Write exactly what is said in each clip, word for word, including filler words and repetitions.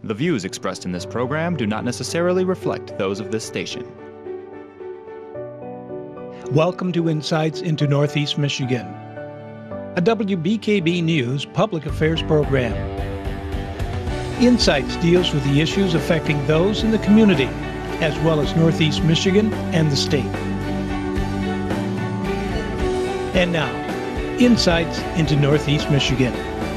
The views expressed in this program do not necessarily reflect those of this station. Welcome to Insights into Northeast Michigan, a W B K B News public affairs program. Insights deals with the issues affecting those in the community, as well as Northeast Michigan and the state. And now, Insights into Northeast Michigan.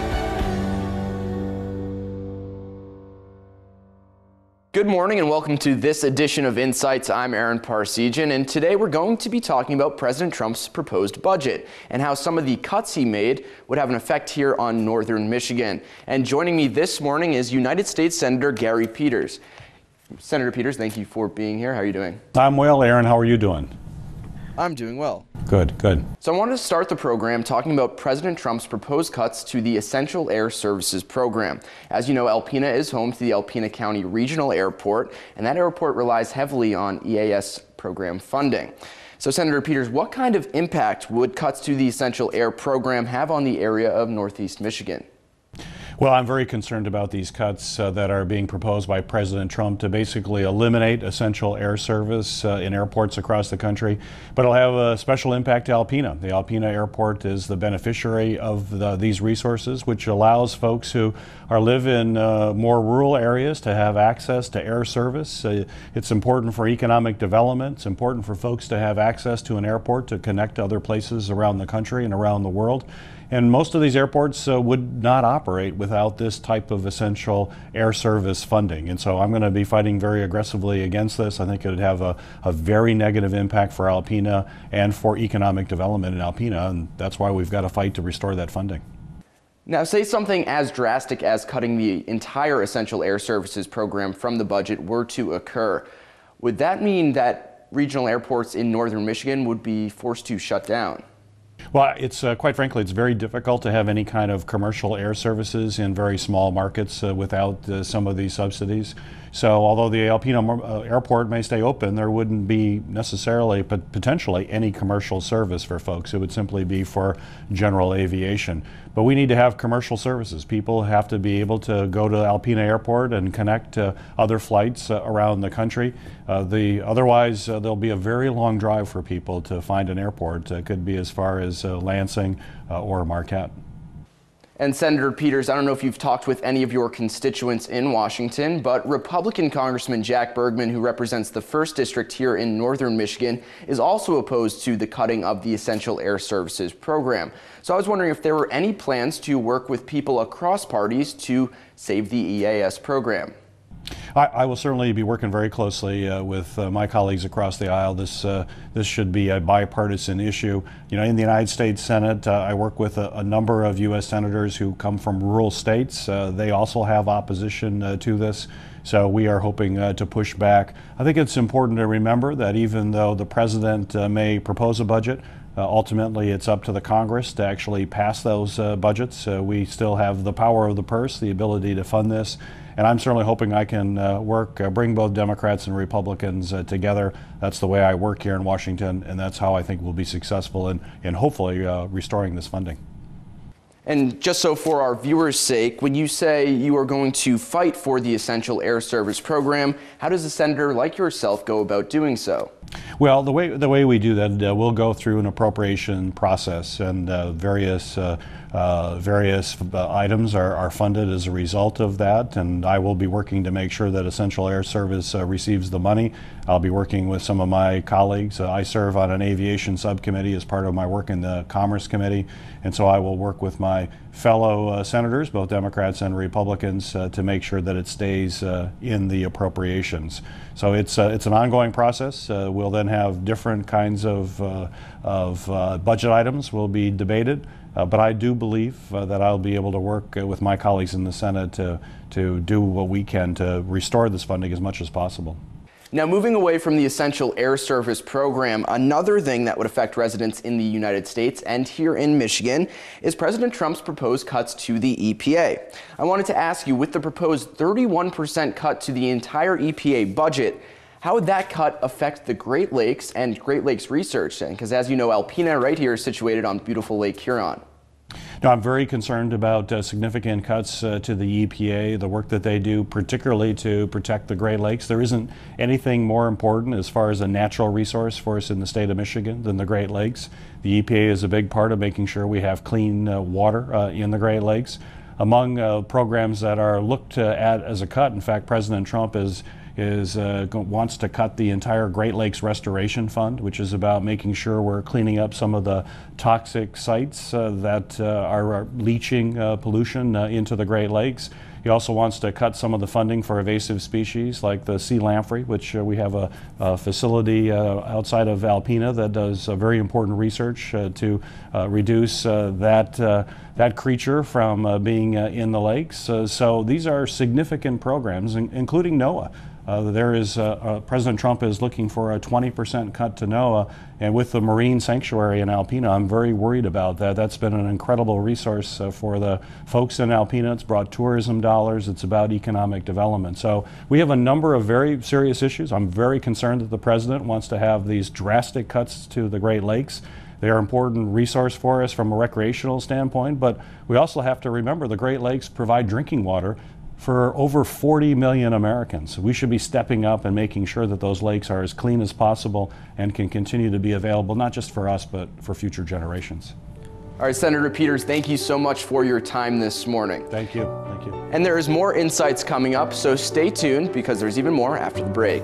Good morning and welcome to this edition of Insights. I'm Aaron Parsegian, and today we're going to be talking about President Trump's proposed budget and how some of the cuts he made would have an effect here on northern Michigan. And joining me this morning is United States Senator Gary Peters. Senator Peters, thank you for being here. How are you doing? I'm well, Aaron. How are you doing? I'm doing well. Good, good. So I wanted to start the program talking about President Trump's proposed cuts to the Essential Air Services program. As you know, Alpena is home to the Alpena County Regional Airport, and that airport relies heavily on E A S program funding. So Senator Peters, what kind of impact would cuts to the Essential Air program have on the area of Northeast Michigan? Well, I'm very concerned about these cuts uh, that are being proposed by President Trump to basically eliminate essential air service uh, in airports across the country. But it'll have a special impact to Alpena. The Alpena Airport is the beneficiary of the, these resources, which allows folks who are live in uh, more rural areas to have access to air service. Uh, it's important for economic development. It's important for folks to have access to an airport to connect to other places around the country and around the world. And most of these airports uh, would not operate without this type of essential air service funding. And so I'm going to be fighting very aggressively against this. I think it would have a, a very negative impact for Alpena and for economic development in Alpena, and that's why we've got to fight to restore that funding. Now, say something as drastic as cutting the entire Essential Air Services program from the budget were to occur. Would that mean that regional airports in northern Michigan would be forced to shut down? Well, it's uh, quite frankly, it's very difficult to have any kind of commercial air services in very small markets uh, without uh, some of these subsidies. So although the Alpena uh, airport may stay open, there wouldn't be necessarily, but potentially, any commercial service for folks. It would simply be for general aviation. But we need to have commercial services. People have to be able to go to Alpena Airport and connect to other flights uh, around the country. Uh, the, otherwise, uh, there'll be a very long drive for people to find an airport. It could be as far as uh, Lansing uh, or Marquette. And Senator Peters, I don't know if you've talked with any of your constituents in Washington, but Republican Congressman Jack Bergman, who represents the first District here in northern Michigan, is also opposed to the cutting of the Essential Air Services program. So I was wondering if there were any plans to work with people across parties to save the E A S program. I, I will certainly be working very closely uh, with uh, my colleagues across the aisle. This uh, this should be a bipartisan issue. You know, in the United States Senate, uh, I work with a, a number of U S senators who come from rural states. Uh, they also have opposition uh, to this. So we are hoping uh, to push back. I think it's important to remember that even though the president uh, may propose a budget, Uh, ultimately, it's up to the Congress to actually pass those uh, budgets. Uh, we still have the power of the purse, the ability to fund this, and I'm certainly hoping I can uh, work, uh, bring both Democrats and Republicans uh, together. That's the way I work here in Washington, and that's how I think we'll be successful in, in hopefully uh, restoring this funding. And just so for our viewers' sake, when you say you are going to fight for the Essential Air Service program, how does a senator like yourself go about doing so? Well, the way the way we do that, uh, we'll go through an appropriation process, and uh, various uh, uh, various uh, items are, are funded as a result of that. And I will be working to make sure that Essential Air Service uh, receives the money. I'll be working with some of my colleagues. Uh, I serve on an aviation subcommittee as part of my work in the Commerce Committee, and so I will work with my fellow uh, senators, both Democrats and Republicans, uh, to make sure that it stays uh, in the appropriations. So it's uh, it's an ongoing process. Uh, we'll then have different kinds of uh, of uh, budget items will be debated, uh, but I do believe uh, that I'll be able to work uh, with my colleagues in the Senate to to do what we can to restore this funding as much as possible. Now, moving away from the Essential Air Service program, another thing that would affect residents in the United States and here in Michigan is President Trump's proposed cuts to the E P A. I wanted to ask you, with the proposed thirty-one percent cut to the entire E P A budget, how would that cut affect the Great Lakes and Great Lakes research? Because as you know, Alpena right here is situated on beautiful Lake Huron. No, I'm very concerned about uh, significant cuts uh, to the E P A, the work that they do, particularly to protect the Great Lakes. There isn't anything more important as far as a natural resource for us in the state of Michigan than the Great Lakes. The E P A is a big part of making sure we have clean uh, water uh, in the Great Lakes. Among uh, programs that are looked uh, at as a cut, in fact, President Trump is is uh, wants to cut the entire Great Lakes Restoration Fund, which is about making sure we're cleaning up some of the toxic sites uh, that uh, are leaching uh, pollution uh, into the Great Lakes. He also wants to cut some of the funding for invasive species like the sea lamprey, which uh, we have a, a facility uh, outside of Alpena that does uh, very important research uh, to uh, reduce uh, that uh, that creature from uh, being uh, in the lakes. Uh, so these are significant programs, in, including NOAA. Uh, there is, uh, uh, President Trump is looking for a twenty percent cut to NOAA, and with the Marine Sanctuary in Alpena, I'm very worried about that. That's been an incredible resource uh, for the folks in Alpena. It's brought tourism dollars. It's about economic development. So we have a number of very serious issues. I'm very concerned that the President wants to have these drastic cuts to the Great Lakes. They are an important resource for us from a recreational standpoint, but we also have to remember the Great Lakes provide drinking water for over forty million Americans. We should be stepping up and making sure that those lakes are as clean as possible and can continue to be available, not just for us, but for future generations. All right, Senator Peters, thank you so much for your time this morning. Thank you. Thank you. And there is more insights coming up, so stay tuned because there's even more after the break.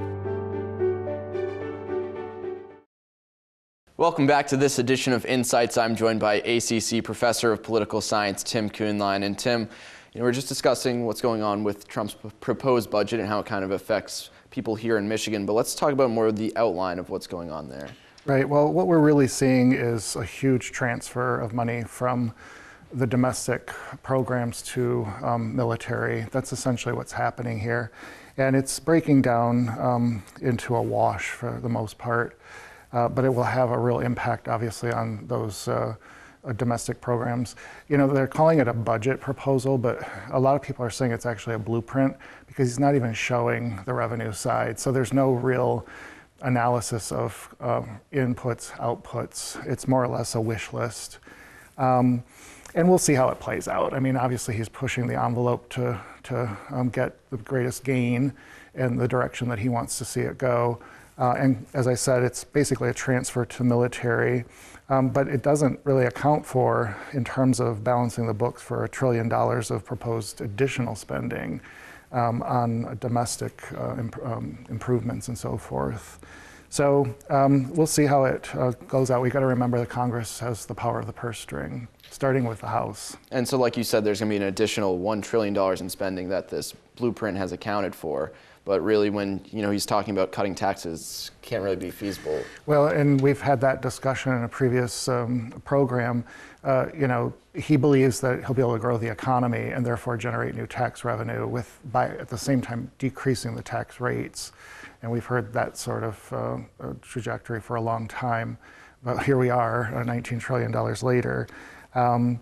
Welcome back to this edition of Insights. I'm joined by A C C Professor of Political Science, Tim Kuhnlein. And Tim, you know, we're just discussing what's going on with Trump's proposed budget and how it kind of affects people here in Michigan. But let's talk about more of the outline of what's going on there. Right. Well, what we're really seeing is a huge transfer of money from the domestic programs to um, military. That's essentially what's happening here. And it's breaking down um, into a wash for the most part. Uh, but it will have a real impact, obviously, on those uh, uh, domestic programs. You know, they're calling it a budget proposal, but a lot of people are saying it's actually a blueprint because he's not even showing the revenue side. So there's no real analysis of um, inputs, outputs. It's more or less a wish list. Um, and we'll see how it plays out. I mean, obviously, he's pushing the envelope to, to um, get the greatest gain in the direction that he wants to see it go. Uh, and as I said, it's basically a transfer to military, um, but it doesn't really account for, in terms of balancing the books, for a trillion dollars of proposed additional spending um, on domestic uh, imp um, improvements and so forth. So um, we'll see how it uh, goes out. We've got to remember that Congress has the power of the purse string, starting with the House. And so like you said, there's going to be an additional one trillion dollars in spending that this blueprint has accounted for. But really, when you know he's talking about cutting taxes, can't really be feasible. Well, and we've had that discussion in a previous um, program. Uh, you know, he believes that he'll be able to grow the economy and therefore generate new tax revenue with, by at the same time, decreasing the tax rates. And we've heard that sort of uh, trajectory for a long time. But here we are, uh, nineteen trillion dollars later. Um,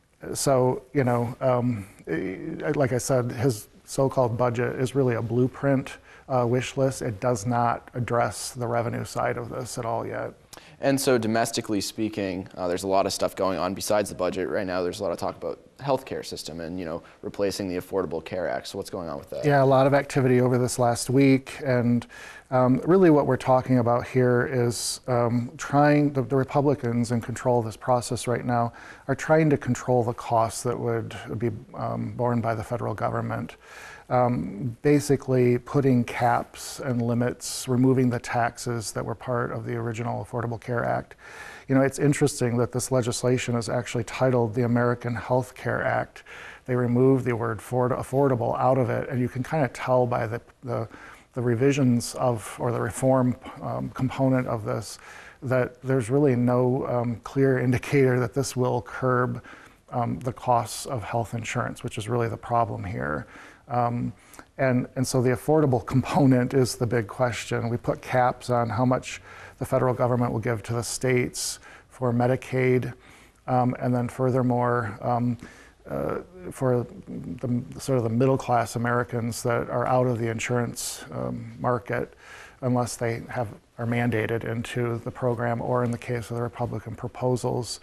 so, you know, um, like I said, his so-called budget is really a blueprint uh, wish list. It does not address the revenue side of this at all yet. And so domestically speaking, uh, there's a lot of stuff going on besides the budget. Right now, there's a lot of talk about healthcare system and, you know, replacing the Affordable Care Act. So what's going on with that? Yeah, a lot of activity over this last week. And um, really what we're talking about here is um, trying, the, the Republicans in control of this process right now are trying to control the costs that would be um, borne by the federal government. Um, basically putting caps and limits, removing the taxes that were part of the original Affordable Care Act. You know, it's interesting that this legislation is actually titled the American Health Care Act. They removed the word affordable out of it, and you can kind of tell by the, the, the revisions of, or the reform um, component of this, that there's really no um, clear indicator that this will curb um, the costs of health insurance, which is really the problem here. Um, and, and so the affordable component is the big question. We put caps on how much the federal government will give to the states for Medicaid, um, and then furthermore, um, uh, for the sort of the middle class Americans that are out of the insurance um, market unless they have are mandated into the program, or in the case of the Republican proposals,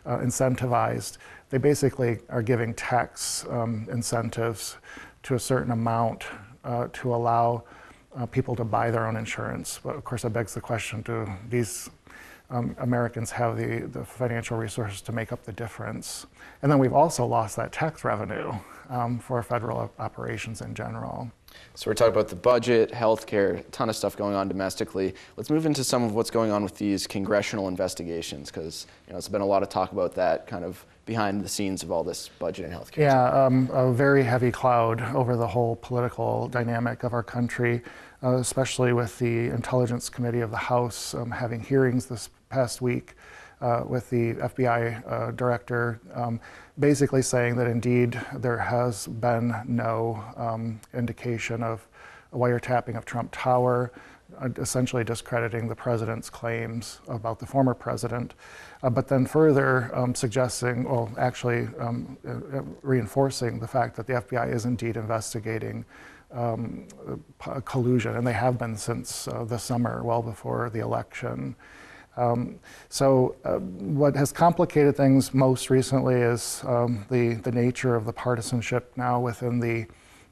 uh, incentivized. They basically are giving tax um, incentives to a certain amount uh, to allow uh, people to buy their own insurance. But of course, that begs the question: do these um, Americans have the, the financial resources to make up the difference? And then we've also lost that tax revenue um, for federal operations in general. So we're talking about the budget, healthcare, a ton of stuff going on domestically. Let's move into some of what's going on with these congressional investigations, because you know, there's been a lot of talk about that kind of behind the scenes of all this budget and healthcare. Yeah, um, a very heavy cloud over the whole political dynamic of our country, uh, especially with the Intelligence Committee of the House um, having hearings this past week uh, with the F B I uh, director, um, basically saying that indeed there has been no um, indication of a wiretapping of Trump Tower, uh, essentially discrediting the president's claims about the former president, uh, but then further um, suggesting, well, actually um, uh, reinforcing the fact that the F B I is indeed investigating um, collusion, and they have been since uh, the summer, well before the election. Um, so uh, what has complicated things most recently is um, the, the nature of the partisanship now within the,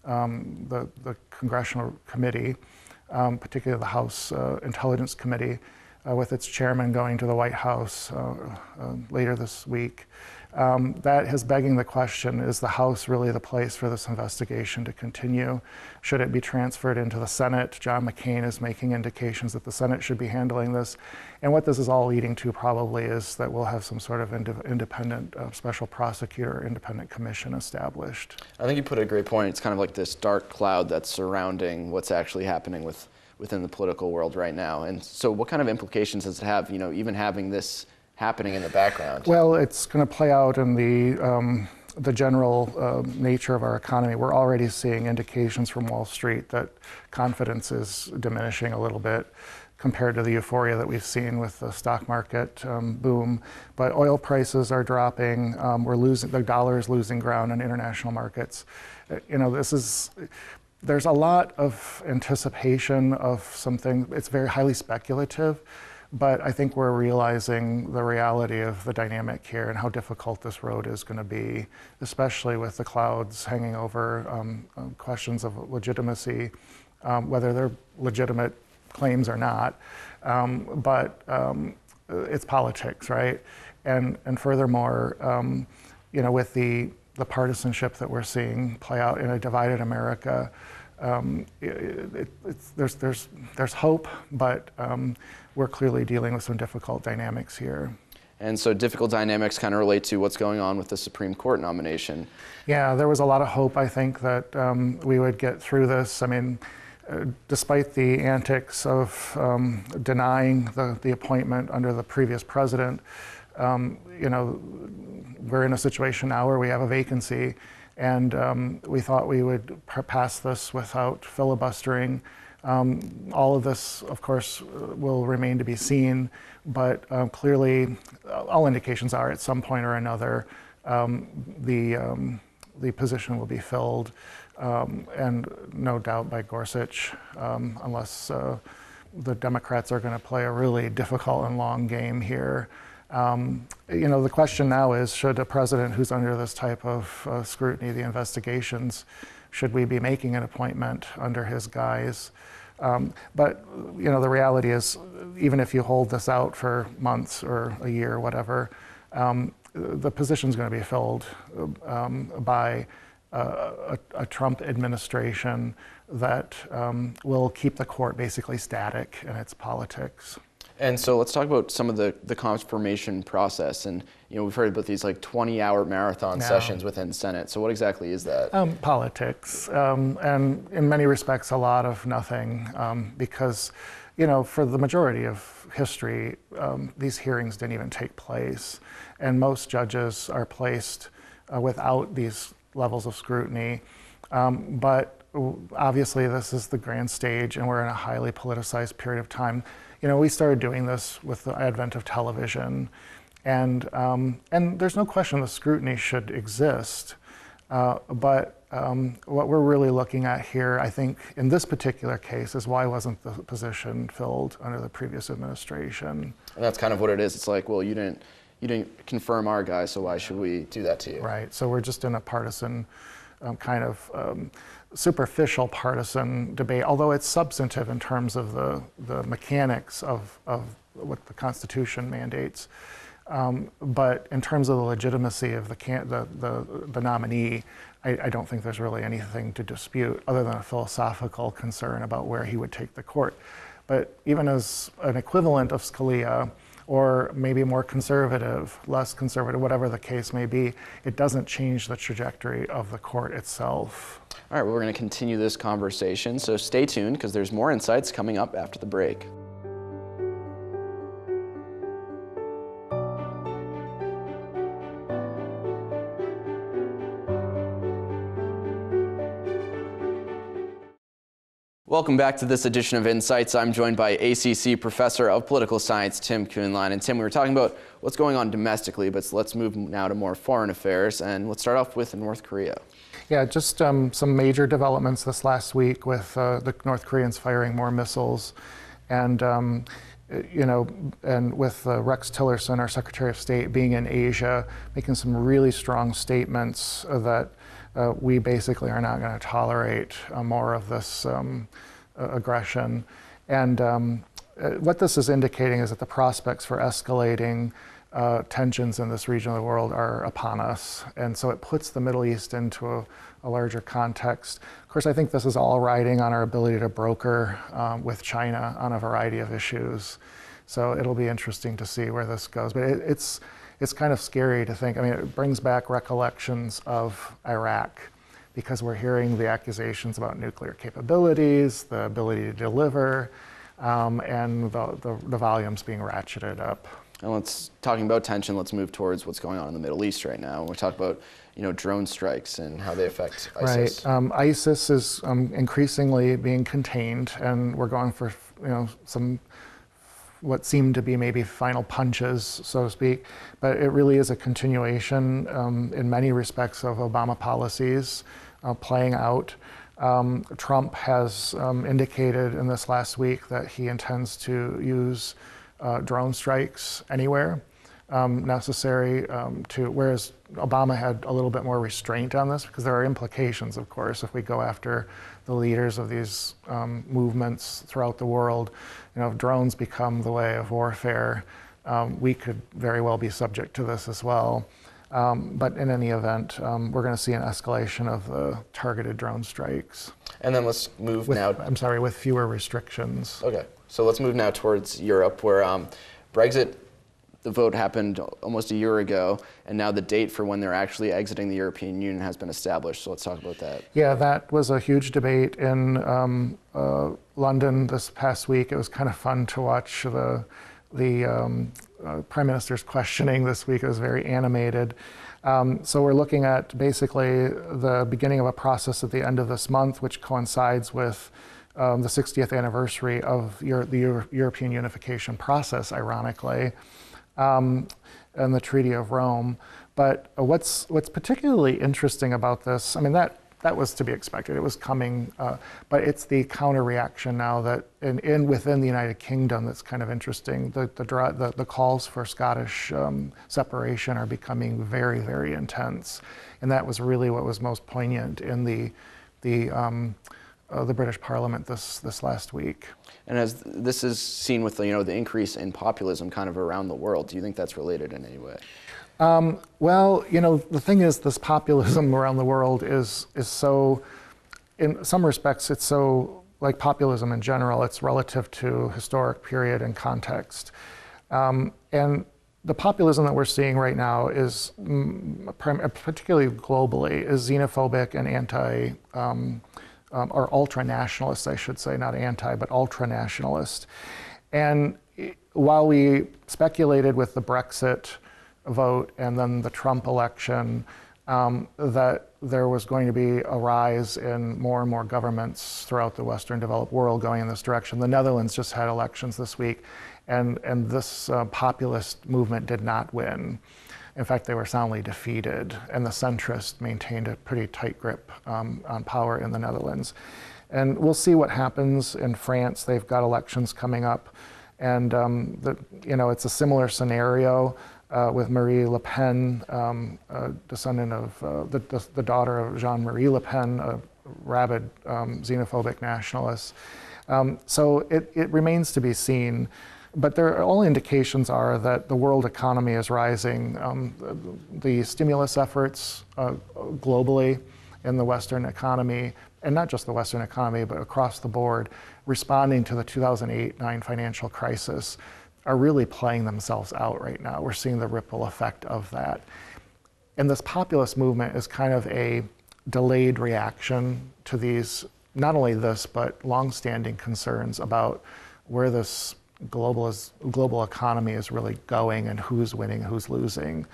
um, the, the Congressional Committee, um, particularly the House uh, Intelligence Committee, uh, with its chairman going to the White House uh, uh, later this week. Um, that is begging the question, is the House really the place for this investigation to continue? Should it be transferred into the Senate? John McCain is making indications that the Senate should be handling this. And what this is all leading to probably is that we'll have some sort of ind independent uh, special prosecutor, independent commission established. I think you put a great point. It's kind of like this dark cloud that's surrounding what's actually happening with, within the political world right now. And so what kind of implications does it have, you know, even having this happening in the background? Well, it's going to play out in the um, the general uh, nature of our economy. We're already seeing indications from Wall Street that confidence is diminishing a little bit compared to the euphoria that we've seen with the stock market um, boom. But oil prices are dropping. Um, we're losing, the dollar is losing ground in international markets. Uh, you know, this is, there's a lot of anticipation of something. It's very highly speculative. But I think we're realizing the reality of the dynamic here and how difficult this road is going to be, especially with the clouds hanging over um, um, questions of legitimacy, um, whether they're legitimate claims or not. Um, but um, it's politics, right? And and furthermore, um, you know, with the the partisanship that we're seeing play out in a divided America, um, it, it, it's, there's there's there's hope, but um, we're clearly dealing with some difficult dynamics here. And so difficult dynamics kind of relate to what's going on with the Supreme Court nomination. Yeah, there was a lot of hope, I think, that um, we would get through this. I mean, uh, despite the antics of um, denying the, the appointment under the previous president, um, you know, we're in a situation now where we have a vacancy, and um, we thought we would pass this without filibustering. Um, all of this, of course, will remain to be seen, but um, clearly, all indications are at some point or another, um, the um, the position will be filled, um, and no doubt by Gorsuch, um, unless uh, the Democrats are going to play a really difficult and long game here. Um, you know, the question now is, should a president who's under this type of uh, scrutiny, the investigations, should we be making an appointment under his guise? Um, but, you know, the reality is, even if you hold this out for months or a year or whatever, um, the position's going to be filled um, by uh, a, a Trump administration that um, will keep the court basically static in its politics. And so let's talk about some of the, the confirmation process. And, you know, we've heard about these like twenty hour marathon yeah. sessions within the Senate. So what exactly is that? Um, politics, um, and in many respects, a lot of nothing, um, because, you know, for the majority of history, um, these hearings didn't even take place. And most judges are placed uh, without these levels of scrutiny. Um, but obviously, this is the grand stage, and we're in a highly politicized period of time. You know, we started doing this with the advent of television, and um, and there's no question the scrutiny should exist. Uh, but um, what we're really looking at here, I think, in this particular case, is why wasn't the position filled under the previous administration? And that's kind of what it is. It's like, well, you didn't, you didn't confirm our guy, so why should we do that to you? Right. So we're just in a partisan um, kind of um, superficial partisan debate, although it's substantive in terms of the, the mechanics of, of what the Constitution mandates. Um, but in terms of the legitimacy of the, can, the, the, the nominee, I, I don't think there's really anything to dispute other than a philosophical concern about where he would take the court. But even as an equivalent of Scalia, or maybe more conservative, less conservative, whatever the case may be, it doesn't change the trajectory of the court itself. All right, well, we're going to continue this conversation, so stay tuned because there's more insights coming up after the break. Welcome back to this edition of Insights. I'm joined by A C C Professor of Political Science, Tim Kuhnlein. And Tim, we were talking about what's going on domestically, but let's move now to more foreign affairs. And let's start off with North Korea. Yeah, just um, some major developments this last week with uh, the North Koreans firing more missiles. And, um, you know, and with uh, Rex Tillerson, our Secretary of State, being in Asia, making some really strong statements that Uh, we basically are not going to tolerate uh, more of this um, uh, aggression. And um, uh, what this is indicating is that the prospects for escalating uh, tensions in this region of the world are upon us. And so it puts the Middle East into a, a larger context. Of course, I think this is all riding on our ability to broker um, with China on a variety of issues. So it'll be interesting to see where this goes. But it, it's It's kind of scary to think. I mean, it brings back recollections of Iraq because we're hearing the accusations about nuclear capabilities, the ability to deliver, um, and the, the, the volumes being ratcheted up. And let's, talking about tension, let's move towards what's going on in the Middle East right now. We talk about, you know, drone strikes and how they affect ISIS. Right. Um, ISIS is um, increasingly being contained, and we're going for, you know, some what seem to be maybe final punches, so to speak, but it really is a continuation um, in many respects of Obama policies uh, playing out. Um, Trump has um, indicated in this last week that he intends to use uh, drone strikes anywhere um, necessary um, to, whereas Obama had a little bit more restraint on this because there are implications, of course, if we go after the leaders of these um, movements throughout the world. You know, if drones become the way of warfare, um, we could very well be subject to this as well. Um, but in any event, um, we're going to see an escalation of the targeted drone strikes. And then let's move with, now. I'm sorry, with fewer restrictions. Okay, so let's move now towards Europe, where um, Brexit, the vote happened almost a year ago, and now the date for when they're actually exiting the European Union has been established. So let's talk about that. Yeah, that was a huge debate in um, uh, London this past week. It was kind of fun to watch the, the um, uh, Prime Minister's questioning this week. It was very animated. Um, so we're looking at basically the beginning of a process at the end of this month, which coincides with um, the sixtieth anniversary of Euro the Euro European unification process, ironically. Um, and the Treaty of Rome. But uh, what's what's particularly interesting about this, I mean, that that was to be expected. It was coming, uh, but it's the counter reaction now that in, in within the United Kingdom that's kind of interesting. The the the, the calls for Scottish um, separation are becoming very, very intense, and that was really what was most poignant in the the um, uh, the British Parliament this this last week. And as this is seen with the, you know, the increase in populism kind of around the world, do you think that's related in any way? Um, well, you know, the thing is, this populism around the world is is so, in some respects, it's so, like populism in general, it's relative to historic period and context. Um, and the populism that we're seeing right now is, mm, particularly globally, is xenophobic and anti, um, Um, or ultra-nationalist, I should say, not anti, but ultra-nationalist. And while we speculated with the Brexit vote and then the Trump election um, that there was going to be a rise in more and more governments throughout the Western developed world going in this direction. The Netherlands just had elections this week, and, and this uh, populist movement did not win. In fact, they were soundly defeated, and the centrists maintained a pretty tight grip um, on power in the Netherlands. And we'll see what happens in France. They've got elections coming up, and um, the, you know, it's a similar scenario. uh, with Marie Le Pen, um, a descendant of uh, the, the, the daughter of Jean-Marie Le Pen, a rabid um, xenophobic nationalist. Um, so it, it remains to be seen. But there are, all indications are that the world economy is rising. Um, the, the stimulus efforts uh, globally in the Western economy, and not just the Western economy, but across the board, responding to the two thousand eight nine financial crisis, are really playing themselves out right now. We're seeing the ripple effect of that. And this populist movement is kind of a delayed reaction to these, not only this, but longstanding concerns about where this global, is, global economy is really going and who's winning, who's losing.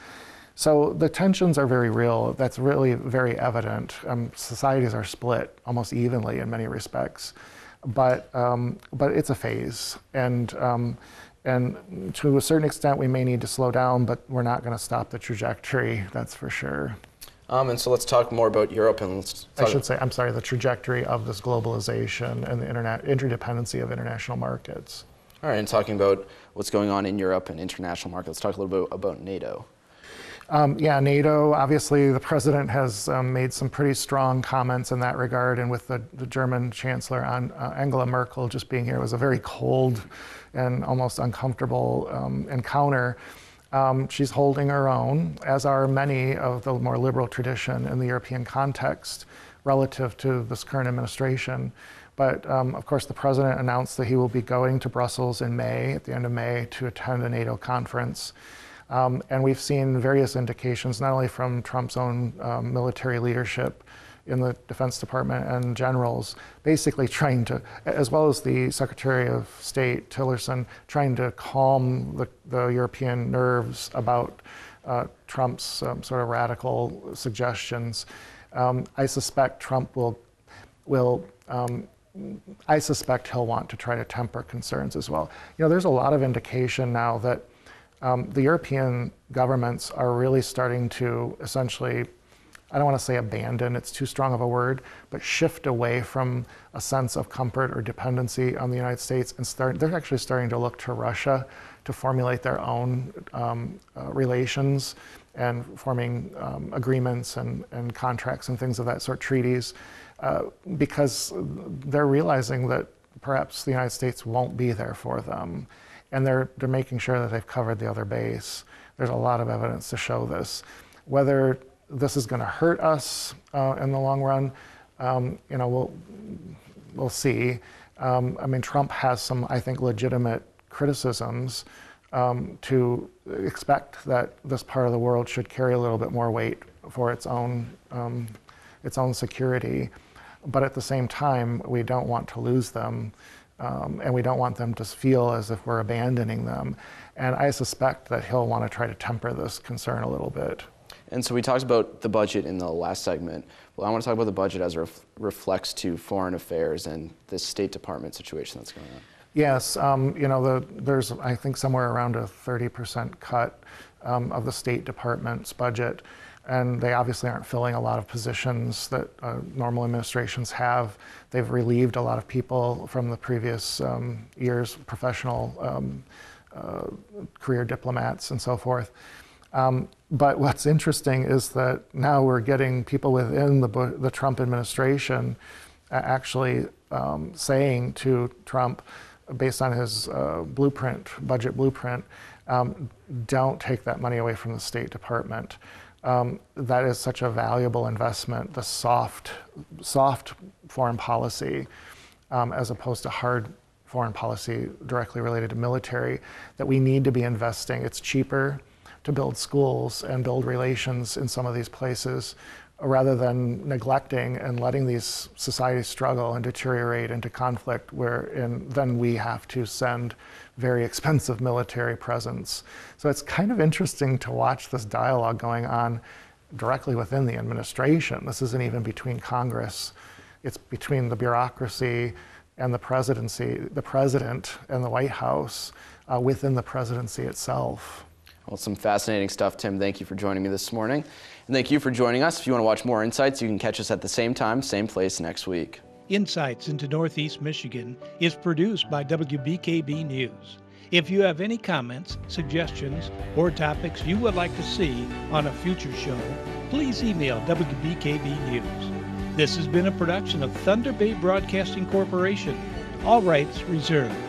So the tensions are very real. That's really very evident. Um, societies are split almost evenly in many respects, but um, but it's a phase, and um, and to a certain extent we may need to slow down, but we're not going to stop the trajectory. That's for sure. Um, and so let's talk more about Europe, and let's I should say, I'm sorry, the trajectory of this globalization and the internet interdependency of international markets. All right, and talking about what's going on in Europe and international markets, let's talk a little bit about NATO. Um, yeah, NATO, obviously the president has um, made some pretty strong comments in that regard, and with the, the German Chancellor on, uh, Angela Merkel just being here, it was a very cold and almost uncomfortable um, encounter. Um, she's holding her own, as are many of the more liberal tradition in the European context relative to this current administration. But um, of course, the president announced that he will be going to Brussels in May, at the end of May, to attend a NATO conference. Um, and we've seen various indications, not only from Trump's own um, military leadership in the Defense Department and generals, basically trying to, as well as the Secretary of State, Tillerson, trying to calm the, the European nerves about uh, Trump's um, sort of radical suggestions. Um, I suspect Trump will, will um, I suspect he'll want to try to temper concerns as well. You know, there's a lot of indication now that um, the European governments are really starting to essentially, I don't want to say abandon, it's too strong of a word, but shift away from a sense of comfort or dependency on the United States and start, they're actually starting to look to Russia to formulate their own um, uh, relations and forming um, agreements and, and contracts and things of that sort, treaties, uh, because they're realizing that perhaps the United States won't be there for them. And they're, they're making sure that they've covered the other base. There's a lot of evidence to show this. Whether this is going to hurt us uh, in the long run, um, you know, we'll, we'll see. Um, I mean, Trump has some, I think, legitimate criticisms um, to expect that this part of the world should carry a little bit more weight for its own, um, its own security. But at the same time, we don't want to lose them, um, and we don't want them to feel as if we're abandoning them. And I suspect that he'll want to try to temper this concern a little bit. And so we talked about the budget in the last segment. Well, I want to talk about the budget as it ref reflects to foreign affairs and this State Department situation that's going on. Yes, um, you know, the, there's, I think, somewhere around a thirty percent cut um, of the State Department's budget. And they obviously aren't filling a lot of positions that uh, normal administrations have. They've relieved a lot of people from the previous um, years, professional um, uh, career diplomats and so forth. Um, but what's interesting is that now we're getting people within the, the Trump administration actually um, saying to Trump, based on his uh, blueprint, budget blueprint, um, don't take that money away from the State Department. Um, that is such a valuable investment, the soft, soft foreign policy, um, as opposed to hard foreign policy directly related to military, that we need to be investing. It's cheaper to build schools and build relations in some of these places, rather than neglecting and letting these societies struggle and deteriorate into conflict, wherein then we have to send very expensive military presence. So it's kind of interesting to watch this dialogue going on directly within the administration. This isn't even between Congress. It's between the bureaucracy and the presidency, the president and the White House uh, within the presidency itself. Well, some fascinating stuff, Tim. Thank you for joining me this morning. And thank you for joining us. If you want to watch more insights, you can catch us at the same time, same place next week. Insights into Northeast Michigan is produced by W B K B News. If you have any comments, suggestions, or topics you would like to see on a future show, please email W B K B News. This has been a production of Thunder Bay Broadcasting Corporation. All rights reserved.